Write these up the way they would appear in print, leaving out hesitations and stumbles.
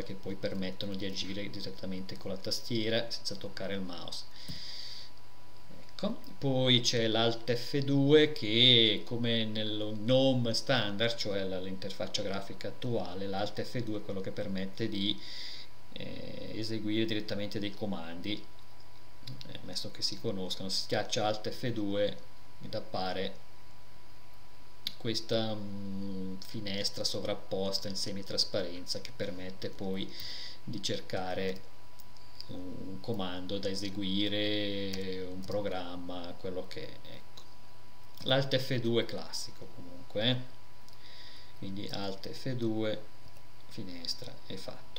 nuove che poi permettono di agire direttamente con la tastiera senza toccare il mouse. Ecco. Poi c'è l'Alt F2 che, come nello GNOME standard, cioè l'interfaccia grafica attuale, l'Alt F2 è quello che permette di eseguire direttamente dei comandi, ammesso che si conoscano. Si schiaccia Alt F2 ed appare questa finestra sovrapposta in semitrasparenza che permette poi di cercare un comando da eseguire, un programma, quello che è. Ecco. L'Alt F2 classico comunque, quindi Alt F2, finestra, è fatto.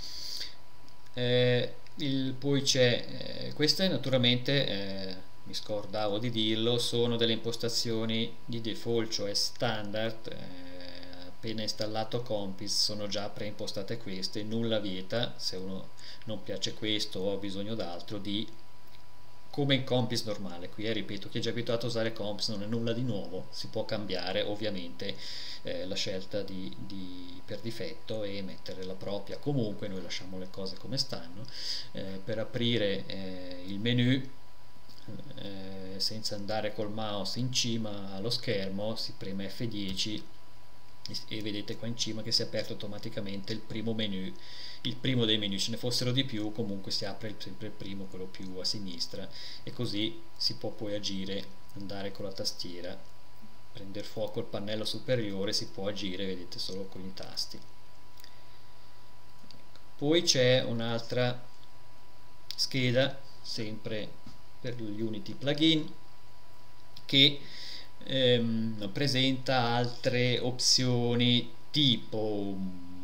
Poi c'è, queste naturalmente, mi scordavo di dirlo, sono delle impostazioni di default, cioè standard. Appena installato Compiz sono già preimpostate queste, nulla vieta, se uno non piace questo o ha bisogno d'altro, di, come in Compiz normale. Qui ripeto, chi è già abituato a usare Compiz non è nulla di nuovo, si può cambiare ovviamente la scelta per difetto e mettere la propria. Comunque noi lasciamo le cose come stanno. Per aprire il menu, senza andare col mouse in cima allo schermo, si preme F10 e vedete qua in cima che si è aperto automaticamente il primo menu, il primo dei menu. Ce ne fossero di più, comunque si apre sempre il primo, quello più a sinistra, e così si può poi agire, andare con la tastiera, prendere fuoco il pannello superiore, si può agire, vedete, solo con i tasti. Poi c'è un'altra scheda, sempre per gli Unity plugin, che presenta altre opzioni, tipo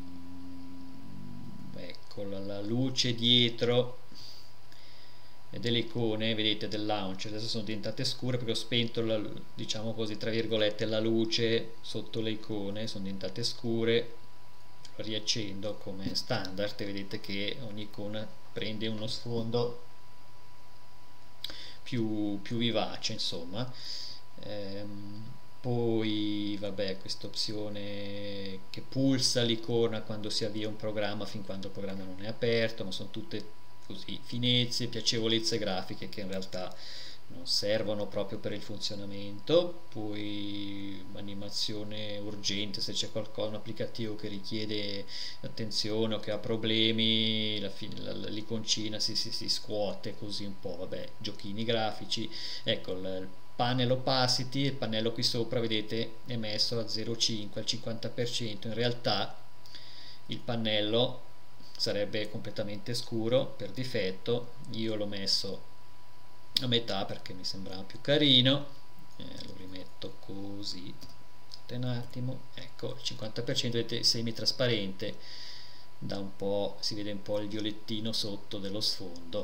ecco, la luce dietro delle icone, vedete, del launcher adesso sono diventate scure perché ho spento diciamo così, tra virgolette, la luce sotto le icone, sono diventate scure. Lo riaccendo come standard e vedete che ogni icona prende uno sfondo più vivace, insomma. Poi vabbè, questa opzione che pulsa l'icona quando si avvia un programma fin quando il programma non è aperto, ma sono tutte così finezie, piacevolezze grafiche che in realtà non servono proprio per il funzionamento. Poi animazione urgente, se c'è qualcosa, un applicativo che richiede attenzione o che ha problemi, l'iconcina si scuote così un po', vabbè, giochini grafici. Ecco, il panel opacity, il pannello qui sopra, vedete, è messo a 0,5 al 50%. In realtà il pannello sarebbe completamente scuro per difetto, io l'ho messo a metà perché mi sembrava più carino. Lo rimetto così un attimo, ecco, il 50%, vedete, semi-trasparente, da un po', si vede un po' il violettino sotto dello sfondo,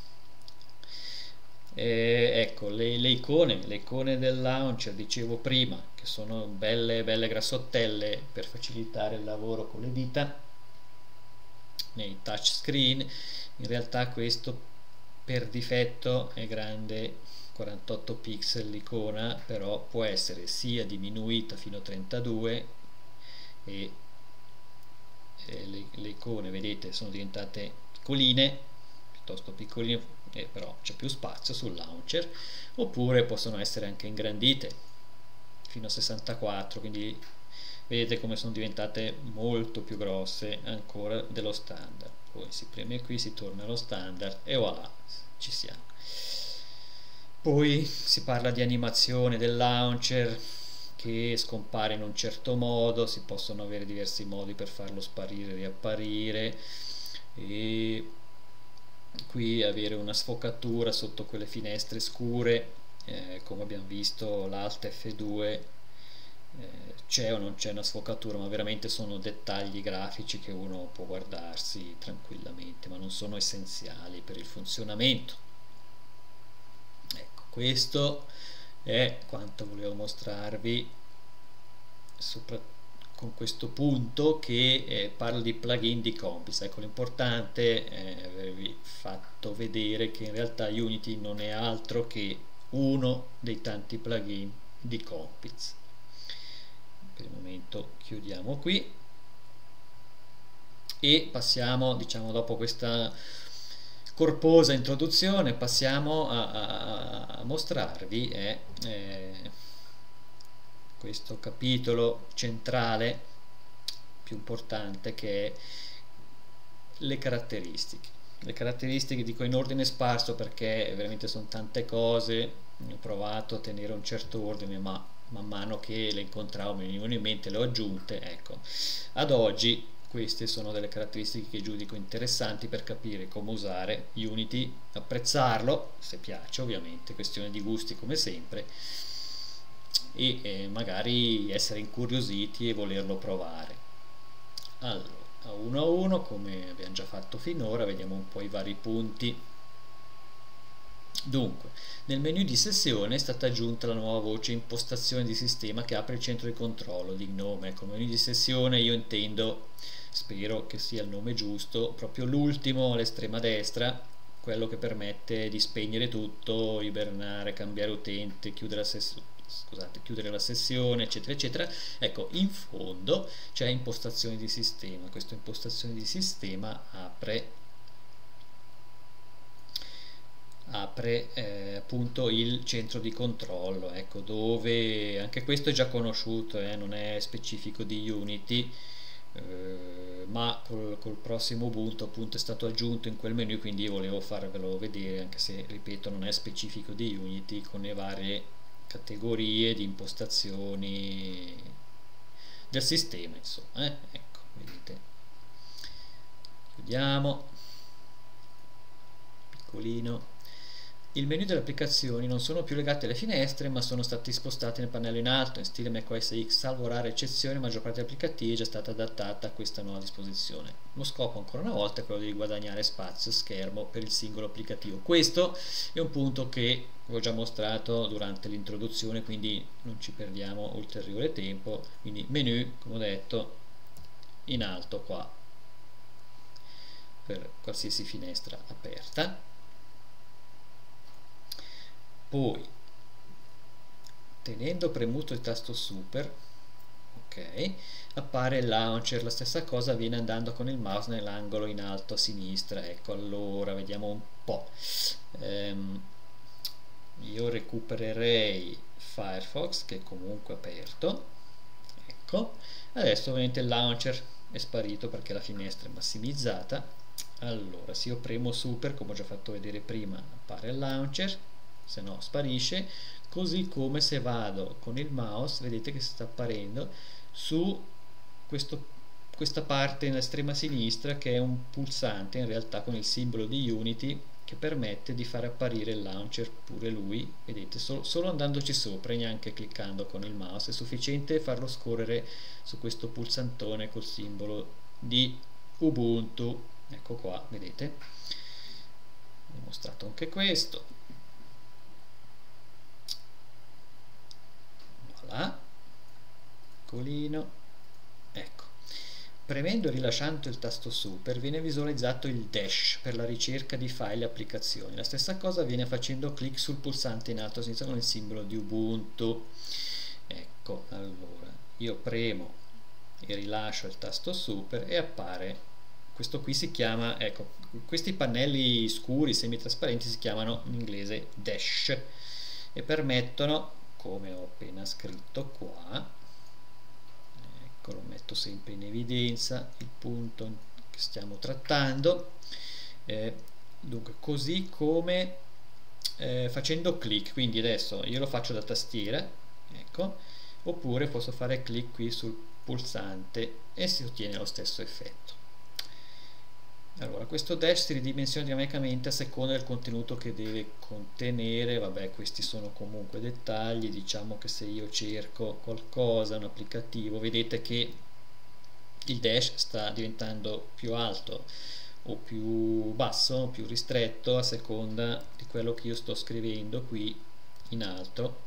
ecco, le icone del launcher, dicevo prima, che sono belle grassottelle per facilitare il lavoro con le dita nei touchscreen. In realtà questo per difetto è grande 48 pixel l'icona, però può essere sia diminuita fino a 32 e le icone, vedete, sono diventate piccoline, piuttosto piccoline, però c'è più spazio sul launcher. Oppure possono essere anche ingrandite fino a 64, quindi vedete come sono diventate molto più grosse ancora dello standard. Poi si preme qui, si torna allo standard e voilà, ci siamo. Poi si parla di animazione del launcher che scompare in un certo modo, si possono avere diversi modi per farlo sparire e riapparire, e qui avere una sfocatura sotto quelle finestre scure, come abbiamo visto l'Alt F2, c'è o non c'è una sfocatura, ma veramente sono dettagli grafici che uno può guardarsi tranquillamente, ma non sono essenziali per il funzionamento. Ecco, questo è quanto volevo mostrarvi con questo punto che parla di plugin di Compiz. Ecco, l'importante è avervi fatto vedere che in realtà Unity non è altro che uno dei tanti plugin di Compiz. Per il momento chiudiamo qui E passiamo, diciamo, dopo questa corposa introduzione, passiamo a mostrarvi questo capitolo centrale più importante, che è le caratteristiche. Le caratteristiche dico in ordine sparso perché veramente sono tante cose, ho provato a tenere un certo ordine, ma man mano che le incontravo mi venivano in mente, le ho aggiunte. Ecco, ad oggi queste sono delle caratteristiche che giudico interessanti per capire come usare Unity, apprezzarlo se piace, ovviamente, questione di gusti come sempre, e magari essere incuriositi e volerlo provare. Allora, a uno, come abbiamo già fatto finora, vediamo un po' i vari punti. Dunque, nel menu di sessione è stata aggiunta la nuova voce impostazione di sistema che apre il centro di controllo di GNOME. Ecco, menu di sessione io intendo, spero che sia il nome giusto, proprio l'ultimo all'estrema destra, quello che permette di spegnere tutto, ibernare, cambiare utente, chiudere la sessione, eccetera eccetera. Ecco, in fondo c'è impostazioni di sistema. Questa impostazione di sistema apre appunto il centro di controllo, ecco, dove anche questo è già conosciuto, non è specifico di Unity, ma col prossimo Ubuntu appunto è stato aggiunto in quel menu, quindi io volevo farvelo vedere, anche se ripeto non è specifico di Unity, con le varie categorie di impostazioni del sistema, insomma, ecco, vedete. Chiudiamo, piccolino. Il menu delle applicazioni non sono più legati alle finestre, ma sono stati spostati nel pannello in alto. In stile macOS X, salvo rare eccezioni, la maggior parte degli applicativi è già stata adattata a questa nuova disposizione. Lo scopo ancora una volta è quello di guadagnare spazio schermo per il singolo applicativo. Questo è un punto che ho già mostrato durante l'introduzione, quindi non ci perdiamo ulteriore tempo. Quindi menu, come ho detto, in alto qua per qualsiasi finestra aperta. Poi, tenendo premuto il tasto super, ok, appare il launcher. La stessa cosa avviene andando con il mouse nell'angolo in alto a sinistra. Ecco, allora vediamo un po'. Io recupererei Firefox, che è comunque aperto. Ecco, adesso ovviamente il launcher è sparito perché la finestra è massimizzata. Allora, se io premo super, come ho già fatto vedere prima, appare il launcher, se no sparisce, così come se vado con il mouse, vedete che sta apparendo su questa parte nell'estrema sinistra, che è un pulsante in realtà con il simbolo di Unity, che permette di fare apparire il launcher pure lui. Vedete, solo andandoci sopra e neanche cliccando con il mouse è sufficiente farlo scorrere su questo pulsantone col simbolo di Ubuntu. Ecco qua, vedete, ho mostrato anche questo. Voilà, piccolino, ecco. Premendo e rilasciando il tasto super viene visualizzato il dash per la ricerca di file e applicazioni. La stessa cosa avviene facendo clic sul pulsante in alto a sinistra con il simbolo di Ubuntu. Ecco, allora io premo e rilascio il tasto super e appare questo qui. Si chiama, ecco, questi pannelli scuri semitrasparenti si chiamano in inglese dash e permettono, come ho appena scritto qua, ecco, lo metto sempre in evidenza il punto che stiamo trattando, dunque così come facendo clic, quindi adesso io lo faccio da tastiera, ecco, oppure posso fare clic qui sul pulsante e si ottiene lo stesso effetto. Allora, questo dash si ridimensiona dinamicamente a seconda del contenuto che deve contenere. Vabbè, questi sono comunque dettagli. Diciamo che se io cerco qualcosa, un applicativo, vedete che il dash sta diventando più alto o più basso, più ristretto a seconda di quello che io sto scrivendo qui in alto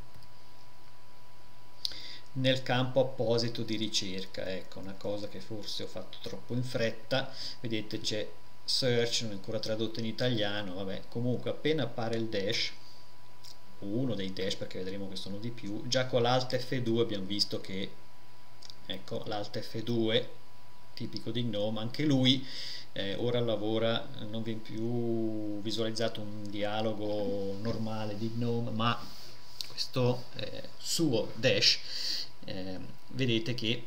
nel campo apposito di ricerca. Ecco, una cosa che forse ho fatto troppo in fretta, vedete c'è search, non è ancora tradotto in italiano, vabbè, comunque appena appare il dash, uno dei dash perché vedremo che sono di più, già con l'Alt F2 abbiamo visto che, ecco, l'Alt F2 tipico di GNOME, anche lui ora lavora, non viene più visualizzato un dialogo normale di GNOME, ma questo suo dash, vedete che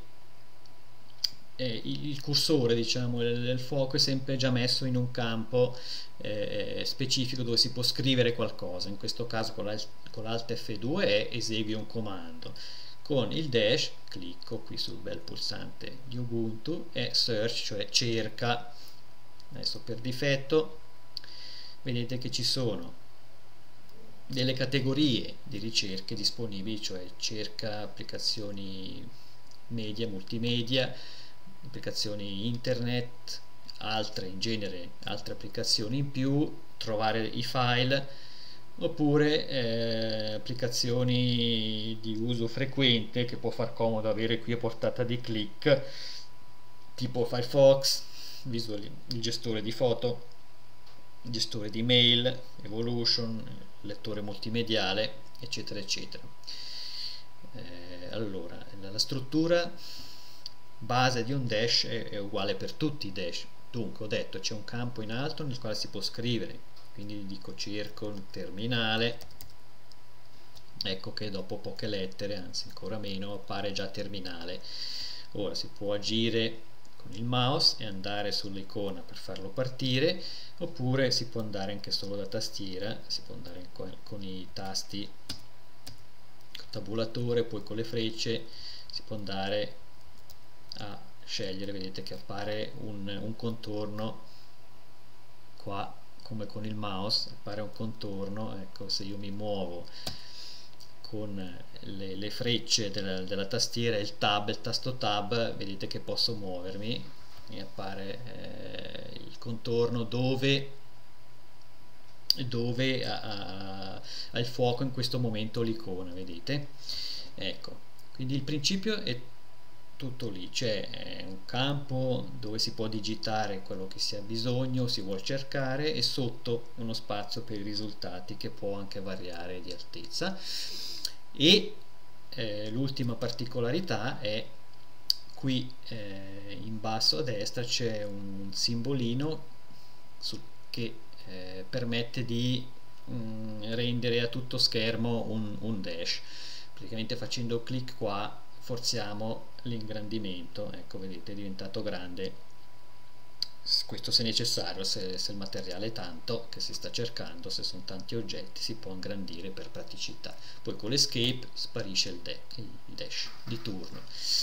il cursore, diciamo, del fuoco è sempre già messo in un campo specifico dove si può scrivere qualcosa. In questo caso con l'Alt F2 esegui un comando. Con il dash clicco qui sul bel pulsante di Ubuntu e search, cioè cerca. Adesso per difetto vedete che ci sono delle categorie di ricerche disponibili, cioè cerca applicazioni media, multimedia, applicazioni internet, altre in genere, altre applicazioni in più, trovare i file, oppure applicazioni di uso frequente che può far comodo avere qui a portata di clic, tipo Firefox, il gestore di foto, il gestore di mail, Evolution, lettore multimediale, eccetera eccetera. Allora, la struttura base di un dash è uguale per tutti i dash. Dunque, ho detto, c'è un campo in alto nel quale si può scrivere, quindi dico cerco il terminale, ecco che dopo poche lettere, anzi ancora meno, appare già terminale. Ora si può agire con il mouse e andare sull'icona per farlo partire, oppure si può andare anche solo da tastiera, si può andare con i tasti tabulatore, poi con le frecce si può andare a scegliere. Vedete che appare un contorno qua, come con il mouse appare un contorno. Ecco, se io mi muovo con le frecce della tastiera, il tasto tab, vedete che posso muovermi e appare il contorno dove ha il fuoco in questo momento l'icona, vedete? Ecco, quindi il principio è tutto lì, c'è un campo dove si può digitare quello che si ha bisogno, si vuol cercare, e sotto uno spazio per i risultati che può anche variare di altezza. E l'ultima particolarità è qui in basso a destra c'è un simbolino che permette di rendere a tutto schermo un dash. Praticamente facendo clic qua forziamo l'ingrandimento, ecco, vedete, è diventato grande. Questo se necessario, se il materiale è tanto che si sta cercando, se sono tanti oggetti, si può ingrandire per praticità. Poi con l'escape sparisce il dash di turno.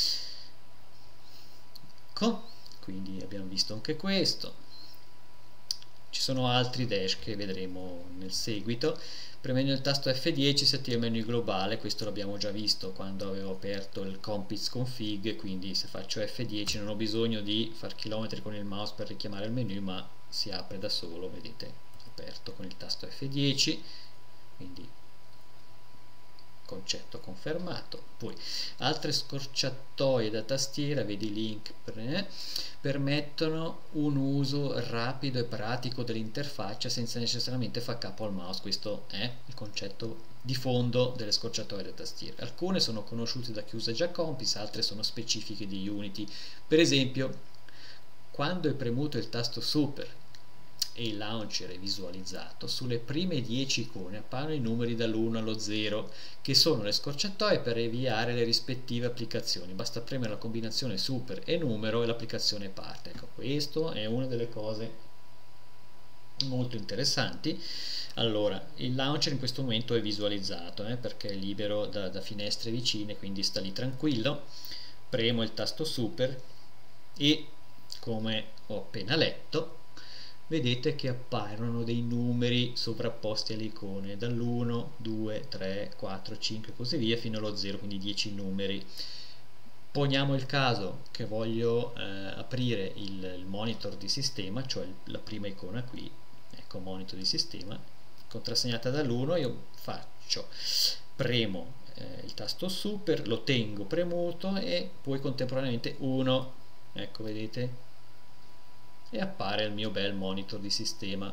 Ecco, quindi abbiamo visto anche questo. Ci sono altri dash che vedremo nel seguito. Premendo il tasto F10 si attiva il menu globale, questo l'abbiamo già visto quando avevo aperto il Compiz config, quindi se faccio F10 non ho bisogno di far chilometri con il mouse per richiamare il menu, ma si apre da solo, vedete, aperto con il tasto F10, quindi concetto confermato. Poi altre scorciatoie da tastiera, vedi link, permettono un uso rapido e pratico dell'interfaccia senza necessariamente far capo al mouse. Questo è il concetto di fondo delle scorciatoie da tastiera. Alcune sono conosciute da chi usa già Compiz, altre sono specifiche di Unity. Per esempio, quando è premuto il tasto Super e il launcher è visualizzato, sulle prime 10 icone appaiono i numeri dall'1 allo 0, che sono le scorciatoie per avviare le rispettive applicazioni. Basta premere la combinazione super e numero e l'applicazione parte. Ecco, questo è una delle cose molto interessanti. Allora, il launcher in questo momento è visualizzato perché è libero da finestre vicine, quindi sta lì tranquillo. Premo il tasto super e, come ho appena letto, vedete che appaiono dei numeri sovrapposti alle icone, dall'1, 2, 3, 4, 5 e così via fino allo 0, quindi 10 numeri. Poniamo il caso che voglio aprire il monitor di sistema, cioè la prima icona qui, ecco, monitor di sistema, contrassegnata dall'1, io premo il tasto super, lo tengo premuto e poi contemporaneamente 1, ecco, vedete? E appare il mio bel monitor di sistema.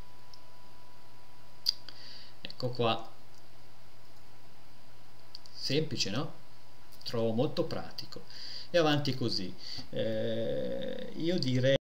Ecco qua, semplice, no? Trovo molto pratico. e avanti così. Io direi